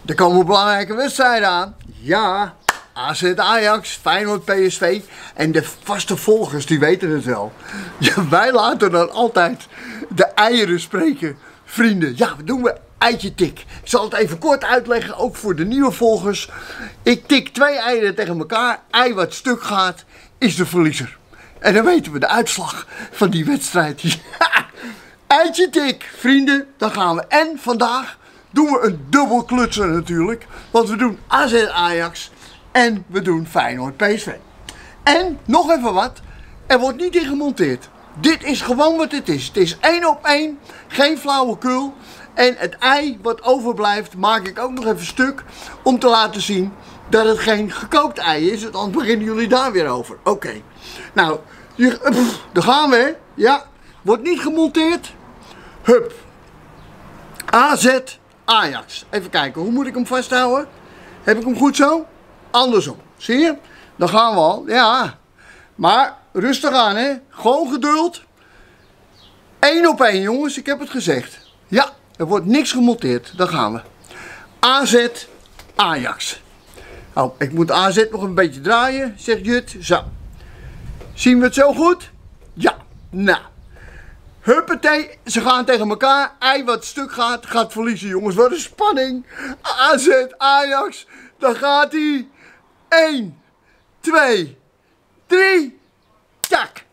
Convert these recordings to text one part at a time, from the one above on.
Er komen belangrijke wedstrijden aan. Ja, AZ Ajax, Feyenoord PSV. En de vaste volgers die weten het wel. Ja, wij laten dan altijd de eieren spreken. Vrienden, ja, wat doen we? Eitje tik. Ik zal het even kort uitleggen, ook voor de nieuwe volgers. Ik tik 2 eieren tegen elkaar. Ei wat stuk gaat, is de verliezer. En dan weten we de uitslag van die wedstrijd. Ja, eitje tik, vrienden, dan gaan we. En vandaag doen we een dubbel klutser natuurlijk. Want we doen AZ Ajax en we doen Feyenoord PSV. En nog even wat, er wordt niet in gemonteerd. Dit is gewoon wat het is. Het is 1 op 1, geen flauwekul. En het ei wat overblijft maak ik ook nog even stuk om te laten zien dat het geen gekookt ei is. Want anders beginnen jullie daar weer over. Oké. Nou, daar gaan we, hè. Ja, wordt niet gemonteerd. Hup. AZ Ajax. Even kijken, hoe moet ik hem vasthouden? Heb ik hem goed zo? Andersom. Zie je? Dan gaan we al. Ja. Maar rustig aan, hè. Gewoon geduld. 1 op 1, jongens. Ik heb het gezegd. Ja, er wordt niks gemonteerd. Dan gaan we. AZ Ajax. Oh, ik moet AZ nog een beetje draaien, zegt Jut. Zo. Zien we het zo goed? Ja. Nou. Huppatee, ze gaan tegen elkaar. Ei wat stuk gaat, gaat verliezen, jongens. Wat een spanning. AZ Ajax. Dan gaat hij. 1, 2, 3. Tak.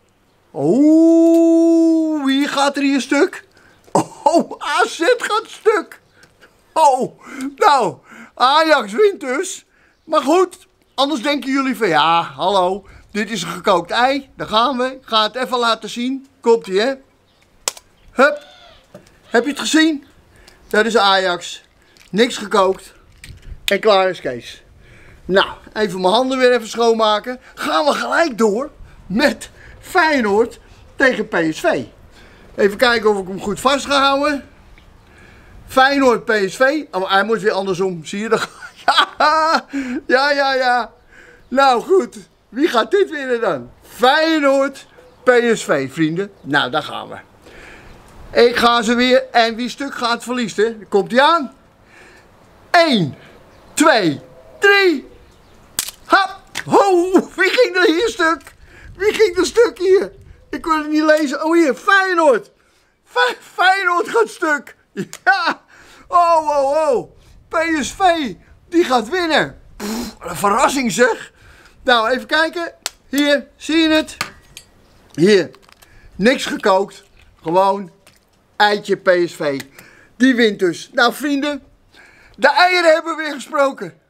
Oeh, wie gaat er hier stuk? Oh, AZ gaat stuk. Oh, nou, Ajax wint dus. Maar goed, anders denken jullie van ja, hallo, dit is een gekookt ei. Daar gaan we. Ik ga het even laten zien. Komt-ie, hè? Hup. Heb je het gezien? Dat is Ajax. Niks gekookt. En klaar is Kees. Nou, even mijn handen weer even schoonmaken. Gaan we gelijk door met Feyenoord tegen PSV. Even kijken of ik hem goed vast ga houden. Feyenoord PSV. Oh, hij moet weer andersom. Zie je dat? Ja. Nou goed. Wie gaat dit winnen dan? Feyenoord PSV, vrienden. Nou, daar gaan we. Ik ga ze weer. En wie stuk gaat verliezen. Komt hij aan. 1, 2, 3. Hap. Oh, wie ging er hier stuk? Wie ging er stuk hier? Ik kon het niet lezen. Oh, hier. Feyenoord. Feyenoord gaat stuk. Ja. Oh. PSV. Die gaat winnen. Pff, een verrassing zeg. Nou, even kijken. Hier. Zie je het? Hier. Niks gekookt. Gewoon eitje PSV. Die wint dus. Nou, vrienden. De eieren hebben weer gesproken.